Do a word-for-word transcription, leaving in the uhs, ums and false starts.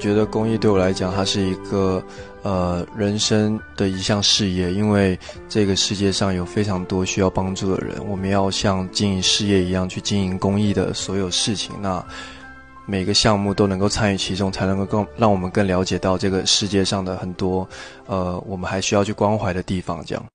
觉得公益对我来讲，它是一个呃人生的一项事业，因为这个世界上有非常多需要帮助的人，我们要像经营事业一样去经营公益的所有事情。那每个项目都能够参与其中，才能够更让我们更了解到这个世界上的很多呃我们还需要去关怀的地方。这样。